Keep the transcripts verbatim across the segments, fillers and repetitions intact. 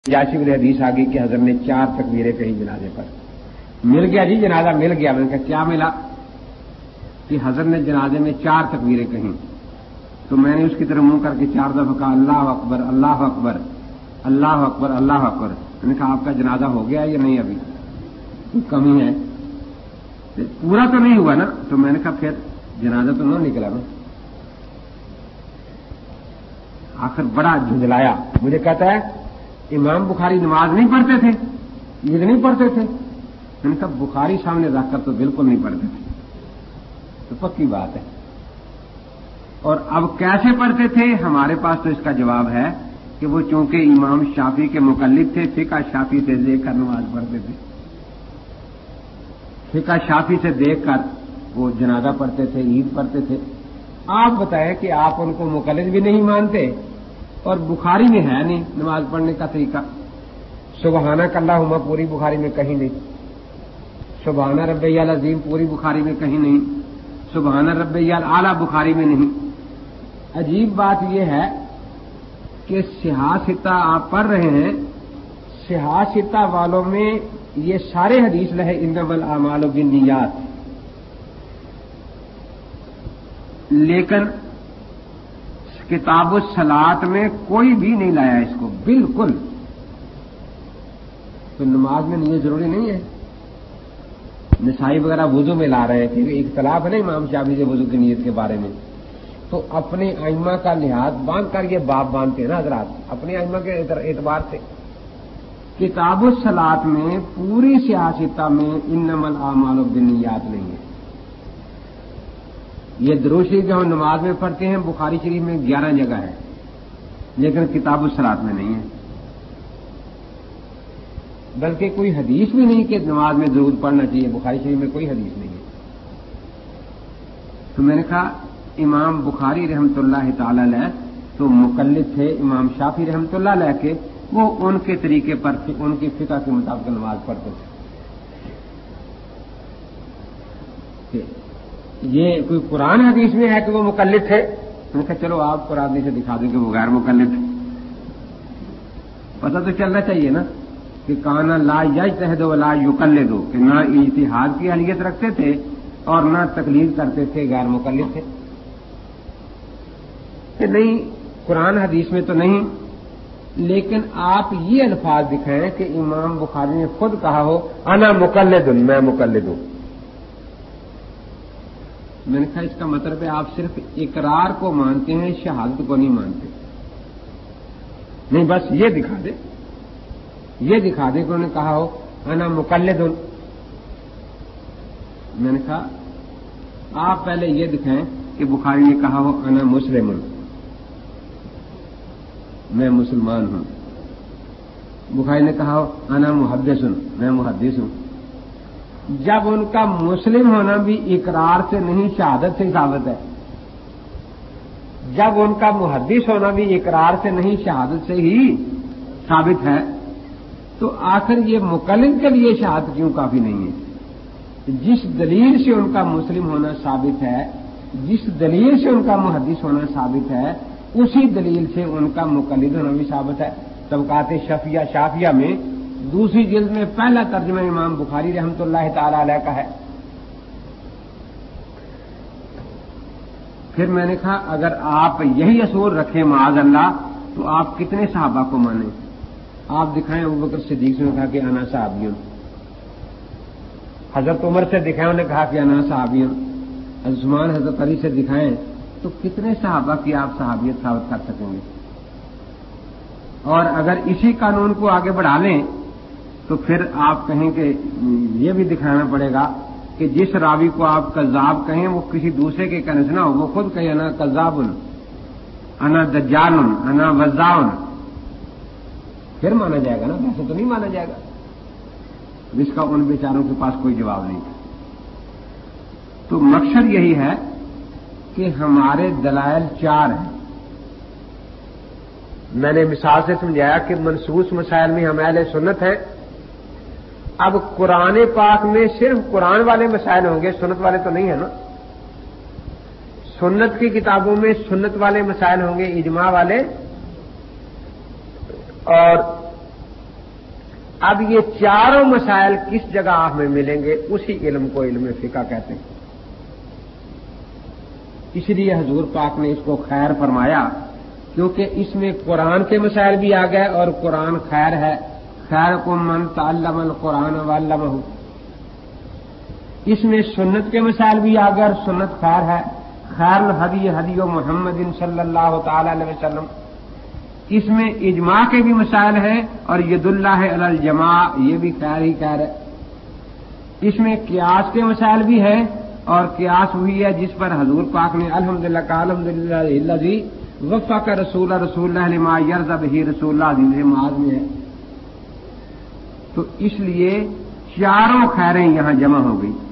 जाशी वाली हदीस आ गई कि हजरत ने चार तकबीरें कही जनाजे पर। मिल गया जी, जनाजा मिल गया। मैंने कहा क्या मिला? कि हजरत ने जनाजे में चार तकबीरें कही। तो मैंने उसकी तरफ मुंह करके चार दफा कहा अल्लाह अकबर अल्लाह अकबर अल्लाह अकबर अल्लाह अकबर। मैंने कहा आपका जनाजा हो गया या नहीं? अभी कोई कमी है? पूरा तो नहीं हुआ ना। तो मैंने कहा फिर जनाजा तो न निकला ना। आखिर बड़ा झुंझलाया। मुझे कहता है इमाम बुखारी नमाज नहीं पढ़ते थे, ईद नहीं पढ़ते थे। मैंने कहा बुखारी सामने रखकर तो बिल्कुल नहीं पढ़ते थे, तो पक्की बात है। और अब कैसे पढ़ते थे? हमारे पास तो इसका जवाब है कि वो चूंकि इमाम शाफी के मुकल्लिद थे, फिका शाफी से देखकर नमाज पढ़ते थे। फिका शाफी से देखकर वो जनाजा पढ़ते थे, ईद पढ़ते थे। आप बताएं कि आप उनको मुकल्लिद भी नहीं मानते और बुखारी में है नहीं नमाज पढ़ने का तरीका। सुबहानक अल्लाहुम्मा पूरी बुखारी में कहीं नहीं, सुबहाना रब्बियल अज़ीम पूरी बुखारी में कहीं नहीं, सुबहाना रब्बियल आला बुखारी में नहीं। अजीब बात यह है कि सिहासिता आप पढ़ रहे हैं, सिहासिता वालों में ये सारे हदीस रहे इन्नमल आमालु बिन्नियात, लेकिन किताबुस सलात में कोई भी नहीं लाया इसको बिल्कुल। तो नमाज में नियत जरूरी नहीं है। नसाई वगैरह वुजू में ला रहे थे। इख्तलाफ है ना इमाम शाफी से वुजू की नियत के बारे में। तो अपने आइमा का लिहाज बांध कर ये बाप बांधते हैं ना हजरात, अपने आइमा के एतबार से। किताबुस सलात में पूरी सियासता में इन्नमल आमालु बिन्नियात नहीं है। ये दुरूद शरीफ जो हम नमाज में पढ़ते हैं बुखारी शरीफ में ग्यारह जगह है, लेकिन किताबुस सलात में नहीं है। बल्कि कोई हदीस भी नहीं कि नमाज में दुरूद पढ़ना चाहिए, बुखारी शरीफ में कोई हदीस नहीं है। तो मैंने कहा इमाम बुखारी रहमतुल्लाह ताला अलैह तो मुकल्लिद थे इमाम शाफी रहमतुल्लाह अलैह के, वो उनके तरीके पर उनकी फिक़ह के मुताबिक नमाज पढ़ते थे। ये कोई कुरान हदीस में है कि वो मुकल्लिद थे? मैंने कहा चलो आप कुरान से दिखा दें कि वो गैर मुकल्लिद थे। पता तो चलना चाहिए ना कि काना ला यज्तहिदु व ला युकल्लिदु, कि ना इज्तिहाद की अहलियत रखते थे और ना तकलीद करते थे, गैर मुकल्लिद थे। कि नहीं कुरान हदीस में तो नहीं, लेकिन आप ये अल्फाज दिखाएं कि इमाम बुखारी ने खुद कहा हो अना मुकल्लिदुन, मैं मुकल्लिद हूं। मैंने कहा इसका मतलब है आप सिर्फ इकरार को मानते हैं, शहादत को नहीं मानते। नहीं बस ये दिखा दे, ये दिखा दे कि उन्होंने कहा हो अना मुकल्लिदुन। मैंने कहा आप पहले ये दिखाएं कि बुखारी ने कहा हो अना मुस्लिमुन, मैं मुसलमान हूं। बुखारी ने कहा हो अना मुहद्दिसुन, मैं मुहद्दिस हूं। जब उनका मुस्लिम होना भी इकरार से नहीं शहादत से साबित है, जब उनका मुहद्दिस होना भी इकरार से नहीं शहादत से ही साबित है, तो आखिर ये मुकल्लिद के लिए शहादत क्यों काफी नहीं है? जिस दलील से उनका मुस्लिम होना साबित है, जिस दलील से उनका मुहद्दिस होना साबित है, उसी दलील से उनका मुकल्लिद होना भी साबित है। तबकात शफिया शाफिया में दूसरी जिल्द में पहला तर्जुमा इमाम बुखारी रहमतुल्लाह ताला अलैह का है। फिर मैंने कहा अगर आप यही असूल रखें माअज़ अल्लाह, तो आप कितने सहाबा को माने? आप दिखाएं अबू बकर सिद्दीक ने कहा कि अना सहाबियुन, हजरत उमर से दिखाएं उन्होंने कहा कि अना सहाबियुन, उस्मान हजरत अली से दिखाएं, तो कितने सहाबा की आप सहाबियत साबित कर सकेंगे? और अगर इसी कानून को आगे बढ़ा लें तो फिर आप कहें कि ये भी दिखाना पड़ेगा कि जिस रावी को आप कज़्ज़ाब कहें वो किसी दूसरे के कहने से ना हो, वो खुद कहे अना कज़्ज़ाबुन, अना दज्जालुन, अना वज़्ज़ाउन, फिर माना जाएगा ना, वैसे तो नहीं माना जाएगा। जिसका उन बेचारों के पास कोई जवाब नहीं। तो मकसद यही है कि हमारे दलाइल चार हैं। मैंने मिसाल से समझाया कि मनसूस मसाइल में हम अहले सुन्नत हैं। अब कुरान पाक में सिर्फ कुरान वाले मसाइल होंगे, सुन्नत वाले तो नहीं है ना। सुन्नत की किताबों में सुन्नत वाले मसाइल होंगे, इजमा वाले, और اب یہ چاروں مسائل کس جگہ ہمیں ملیں گے؟ اسی علم کو علم فقہ کہتے ہیں۔ اس لیے حضور پاک نے اس کو خیر فرمایا، کیونکہ اس میں قرآن کے مسائل بھی آ گئے اور قرآن خیر ہے۔ خیرکم من تعلم القرآن وعلمہ۔ اس میں سنت کے مسائل بھی آ گئے اور سنت خیر ہے۔ خیر الہدی ہدی محمد صلی اللہ تعالی علیہ وسلم۔ اس میں اجماع کے بھی مسائل ہیں اور ید اللہ علی الجماع، یہ بھی خیر ہی خیر ہے۔ اس میں قیاس کے مسائل بھی ہیں اور قیاس ہوئی ہے جس پر حضور پاک نے الحمدللہ کا الحمدللہ الذی وفق رسول رسول اللہ لما یرضی بہ رسول اللہ عزیز معاذ میں ہے۔ تو اس لیے چاروں خیریں یہاں جمع ہو گئی۔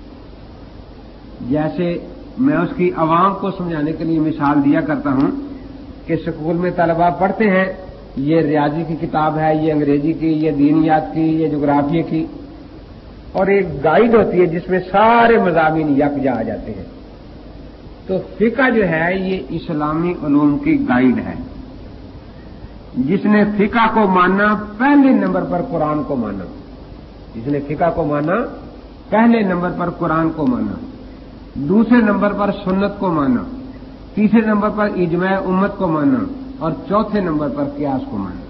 جیسے میں اس کی عوام کو سمجھانے کے لیے مثال دیا کرتا ہوں کہ اسکول میں طلباء پڑھتے ہیں، یہ ریاضی کی کتاب ہے، یہ انگریزی کی، یہ دینیات کی، یہ جغرافیہ کی، اور ایک گائیڈ ہوتی ہے جس میں سارے مضامین یکجا آ جاتے ہیں۔ تو فقہ جو ہے یہ اسلامی علوم کی گائیڈ ہے۔ جس نے فقہ کو مانا پہلے نمبر پر قرآن کو مانا، جس نے فقہ کو مانا پہلے نمبر پر قرآن کو مانا، دوسرے نمبر پر سنت کو مانا، تیسرے نمبر پر اجماع امت کو مانا اور چوتھے نمبر پر قیاس کو مانا۔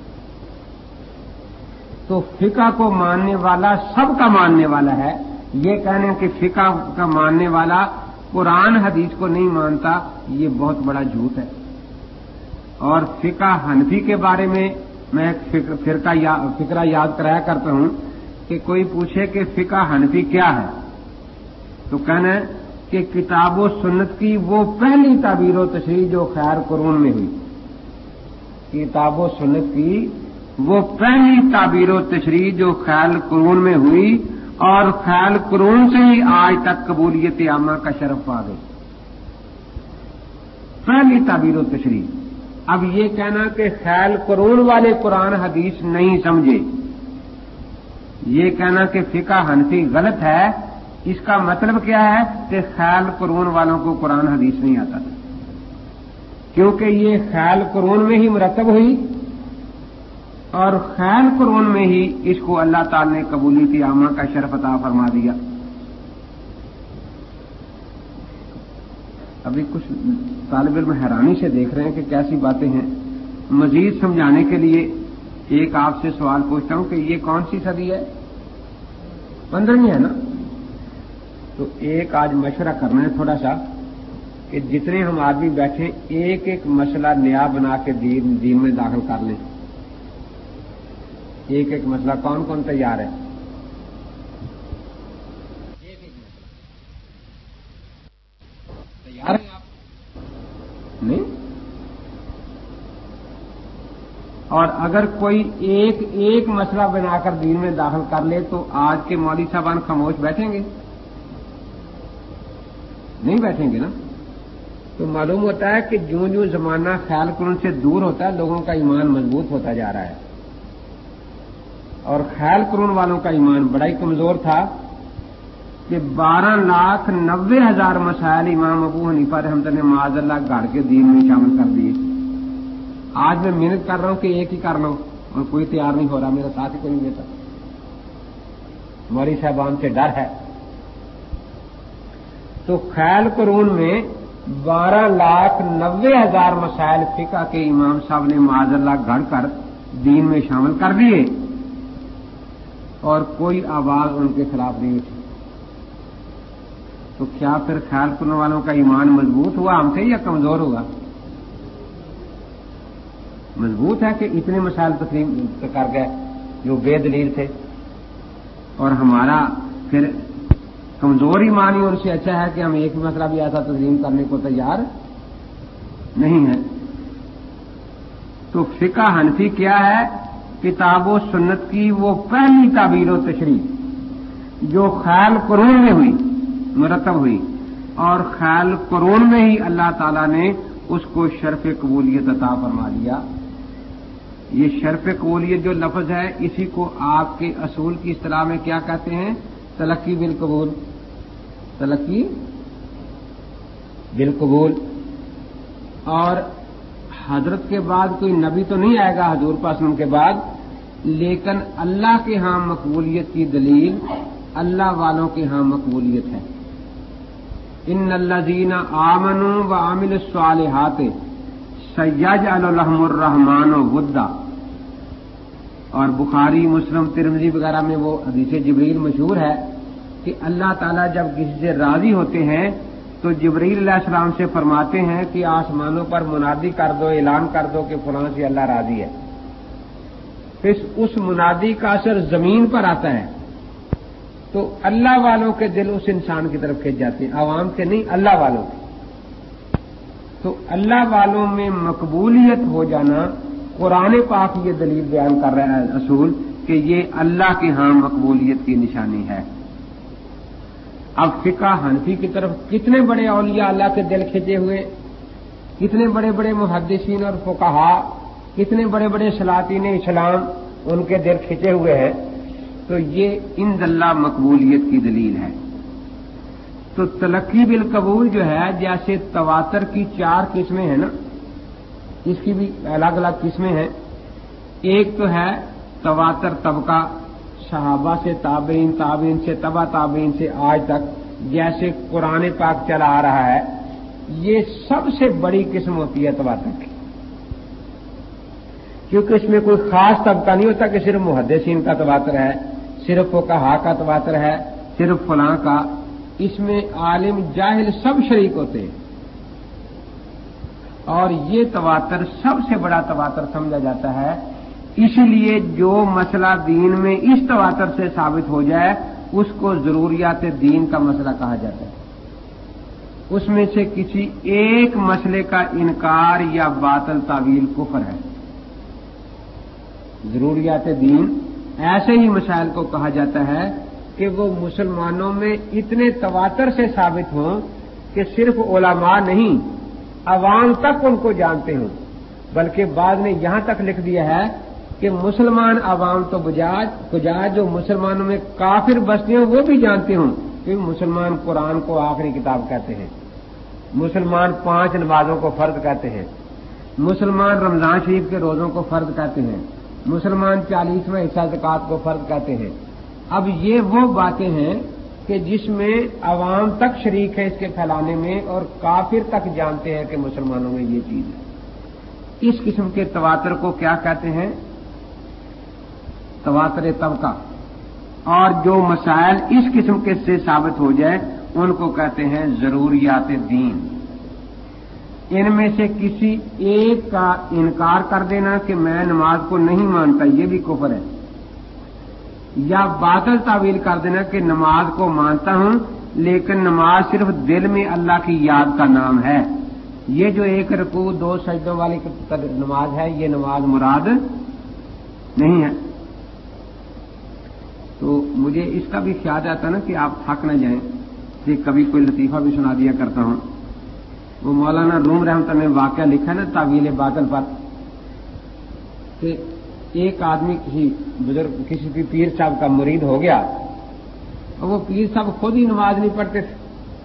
تو فقہ کو ماننے والا سب کا ماننے والا ہے۔ یہ کہنے کہ فقہ کا ماننے والا قرآن حدیث کو نہیں مانتا، یہ بہت بڑا جھوٹ ہے۔ اور فقہ حنفی کے بارے میں میں ایک فرقہ یا فقرہ یاد کرایا کرتا ہوں کہ کوئی پوچھے کہ فقہ حنفی کیا ہے تو کہنا ہے کہ کتاب و سنت کی وہ پہلی تعبیر و تشریح جو خیر قرون میں ہوئی، کتاب و سنت کی وہ پہلی تعبیر و تشریح جو خیر قرون میں ہوئی اور خیر قرون سے ہی آج تک قبولیت عامہ کا شرف پا گئی۔ پہلی تعبیر و تشریح۔ اب یہ کہنا کہ خیر قرون والے قرآن حدیث نہیں سمجھے، یہ کہنا کہ فقہ حنفی غلط ہے، اس کا مطلب کیا ہے کہ خیر قرون والوں کو قرآن حدیث نہیں آتا تھا، کیونکہ یہ خیر قرون میں ہی مرتب ہوئی اور خیر قرون میں ہی اس کو اللہ تعالی نے قبولیت عامہ کا شرف عطا فرما دیا۔ ابھی کچھ طالب علم حیرانی سے دیکھ رہے ہیں کہ کیسی باتیں ہیں۔ مزید سمجھانے کے لیے ایک آپ سے سوال پوچھتا ہوں کہ یہ کون سی صدی ہے؟ پندرہویں ہے نا؟ تو ایک آج مشورہ کرنا ہے تھوڑا سا کہ جتنے ہم آدمی بیٹھے ایک ایک مسئلہ نیا بنا کے دین دین میں داخل کر لیں۔ ایک ایک مسئلہ کون کون تیار ہے؟ تیار ہیں آپ؟ نہیں؟ اور اگر کوئی ایک ایک مسئلہ بنا کر دین میں داخل کر لے تو آج کے مولوی صاحبان خاموش بیٹھیں گے؟ نہیں بیٹھیں گے نا؟ تو معلوم ہوتا ہے کہ جوں جوں زمانہ خیال قرون سے دور ہوتا ہے لوگوں کا ایمان مضبوط ہوتا جا رہا ہے، اور خیال قرون والوں کا ایمان بڑا ہی کمزور تھا کہ بارہ لاکھ نوے ہزار مسائل امام ابو حنیفہ رحمۃ اللہ معاذ اللہ گھڑ کے دین میں شامل کر دیے۔ آج میں محنت کر رہا ہوں کہ ایک ہی کر لوں اور کوئی تیار نہیں ہو رہا، میرا ساتھ ہی کوئی نہیں دیتا، مولوی صاحبان سے ڈر ہے۔ تو خیال قرون میں بارہ لاکھ نوے ہزار مسائل فقہ کے امام صاحب نے معاذ اللہ گھڑ کر دین میں شامل کر دیے اور کوئی آواز ان کے خلاف نہیں اٹھی۔ تو کیا پھر خیال قرون والوں کا ایمان مضبوط ہوا ہم سے یا کمزور ہوگا؟ مضبوط ہے کہ اتنے مسائل تسلیم کر گئے جو بے دلیل تھے، اور ہمارا پھر کمزور ایمان ہی ان سے اچھا ہے کہ ہم ایک مسئلہ بھی ایسا تسلیم کرنے کو تیار نہیں ہے۔ تو فقہ حنفی کیا ہے؟ کتاب و سنت کی وہ پہلی تعبیر و تشریح جو خیال قرون میں ہوئی، مرتب ہوئی، اور خیال قرون میں ہی اللہ تعالیٰ نے اس کو شرف قبولیت عطا فرما دیا۔ یہ شرف قبولیت جو لفظ ہے اسی کو آپ کے اصول کی اصطلاح میں کیا کہتے ہیں؟ تلقی بالقبول، تلقی بالقبول۔ اور حضرت کے بعد کوئی نبی تو نہیں آئے گا حضور پاک کے بعد لیکن اللہ کے ہاں مقبولیت کی دلیل اللہ والوں کے ہاں مقبولیت ہے۔ ان الذین آمنوا وعملوا الصالحات سیجعل لهم الرحمن ودا، اور بخاری مسلم ترمذی وغیرہ میں وہ حدیث جبریل مشہور ہے کہ اللہ تعالیٰ جب کسی سے راضی ہوتے ہیں تو جبریل علیہ السلام سے فرماتے ہیں کہ آسمانوں پر منادی کر دو، اعلان کر دو کہ فلاں سے اللہ راضی ہے۔ پھر اس منادی کا اثر زمین پر آتا ہے تو اللہ والوں کے دل اس انسان کی طرف کھینچ جاتے ہیں، عوام کے نہیں، اللہ والوں کے۔ تو اللہ والوں میں مقبولیت ہو جانا قرآن پاک یہ دلیل بیان کر رہا ہے اصول کہ یہ اللہ کے ہاں مقبولیت کی نشانی ہے۔ اب فقہ حنفی کی طرف کتنے بڑے اولیاء اللہ کے دل کھینچے ہوئے، کتنے بڑے بڑے محدثین اور فقہا، کتنے بڑے بڑے سلاطین اسلام ان کے دل کھینچے ہوئے ہیں، تو یہ عند اللہ مقبولیت کی دلیل ہے۔ تو تلقی بالقبول جو ہے، جیسے تواتر کی چار قسمیں ہیں نا، اس کی بھی الگ الگ قسمیں ہیں۔ ایک تو ہے تواتر طبقہ، صحابہ سے تابعین، تابعین سے تبع تابعین سے آج تک، جیسے قرآن پاک چلا آ رہا ہے، یہ سب سے بڑی قسم ہوتی ہے تواتر کی، کیونکہ اس میں کوئی خاص طبقہ نہیں ہوتا کہ صرف محدثین کا تواتر ہے، صرف فقہا کا تواتر ہے، صرف فلاں کا۔ اس میں عالم جاہل سب شریک ہوتے ہیں، اور یہ تواتر سب سے بڑا تواتر سمجھا جاتا ہے۔ اس لیے جو مسئلہ دین میں اس تواتر سے ثابت ہو جائے اس کو ضروریات دین کا مسئلہ کہا جاتا ہے۔ اس میں سے کسی ایک مسئلے کا انکار یا باطل تعویل کفر ہے۔ ضروریات دین ایسے ہی مسائل کو کہا جاتا ہے کہ وہ مسلمانوں میں اتنے تواتر سے ثابت ہوں کہ صرف علماء نہیں، عوام تک ان کو جانتے ہوں، بلکہ بعض نے یہاں تک لکھ دیا ہے کہ مسلمان عوام تو بجاج بجاج جو مسلمانوں میں کافر بستے ہیں وہ بھی جانتے ہوں کہ مسلمان قرآن کو آخری کتاب کہتے ہیں، مسلمان پانچ نمازوں کو فرض کہتے ہیں، مسلمان رمضان شریف کے روزوں کو فرض کہتے ہیں، مسلمان چالیسواں حصہ زکوٰۃ کو فرض کہتے ہیں۔ اب یہ وہ باتیں ہیں کہ جس میں عوام تک شریک ہے اس کے پھیلانے میں، اور کافر تک جانتے ہیں کہ مسلمانوں میں یہ چیز ہے۔ اس قسم کے تواتر کو کیا کہتے ہیں؟ تواتر طبقہ۔ اور جو مسائل اس قسم کے سے ثابت ہو جائے ان کو کہتے ہیں ضروریات دین۔ ان میں سے کسی ایک کا انکار کر دینا کہ میں نماز کو نہیں مانتا، یہ بھی کفر ہے، یا باطل تعویل کر دینا کہ نماز کو مانتا ہوں لیکن نماز صرف دل میں اللہ کی یاد کا نام ہے، یہ جو ایک رکوع دو سجدوں والی نماز ہے یہ نماز مراد نہیں ہے۔ تو مجھے اس کا بھی خیال آتا نا کہ آپ تھک نہ جائیں، کہ کبھی کوئی لطیفہ بھی سنا دیا کرتا ہوں۔ وہ مولانا روم رحمۃ اللہ نے واقعہ لکھا نا تعویل باطل پر، کہ ایک آدمی کسی بزرگ کسی بھی پیر صاحب کا مرید ہو گیا، اور وہ پیر صاحب خود ہی نماز نہیں پڑھتے تھے،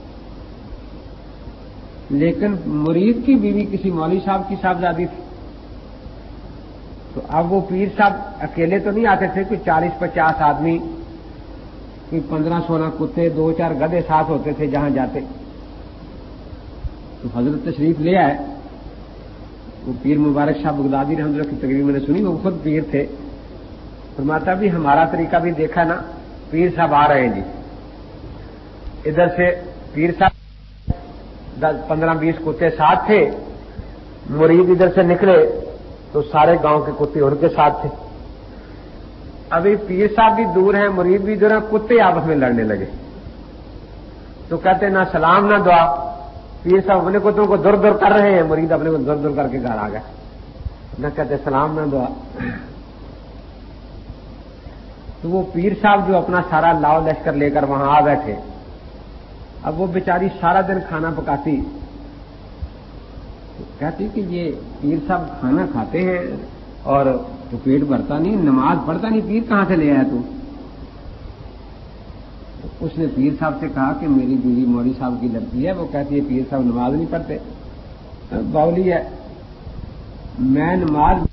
لیکن مرید کی بیوی کسی مولوی صاحب کی صاحبزادی تھی۔ تو اب وہ پیر صاحب اکیلے تو نہیں آتے تھے، کوئی چالیس پچاس آدمی، کوئی پندرہ سولہ کتے، دو چار گدھے ساتھ ہوتے تھے جہاں جاتے۔ تو حضرت تشریف لے آئے، وہ پیر مبارک شاہ بغدادی رحمۃ اللہ کی تقریر میں نے سنی، وہ خود پیر تھے۔ فرماتا بھی ہمارا طریقہ بھی دیکھا نا، پیر صاحب آ رہے ہیں جی، ادھر سے پیر صاحب دس پندرہ بیس کتے ساتھ تھے، مرید ادھر سے نکلے تو سارے گاؤں کے کتے ان کے ساتھ تھے۔ ابھی پیر صاحب بھی دور ہیں، مرید بھی دور ہیں، کتے آپس میں لڑنے لگے۔ تو کہتے نہ سلام نہ دعا، پیر صاحب اپنے کتوں کو در در کر رہے ہیں، مرید اپنے کو در در کر کے گھر آ گئے، نہ کہتے سلام نہ دعا۔ تو وہ پیر صاحب جو اپنا سارا لاؤ لشکر لے کر وہاں آ بیٹھے، اب وہ بیچاری سارا دن کھانا پکاتی، کہتی کہ یہ پیر صاحب کھانا کھاتے ہیں اور تو پیٹ بھرتا نہیں، نماز پڑھتا نہیں، پیر کہاں سے لے آیا تو؟ اس نے پیر صاحب سے کہا کہ میری بیوی مولوی صاحب کی لڑکی ہے، وہ کہتی ہے پیر صاحب نماز نہیں پڑھتے، باولی ہے، میں نماز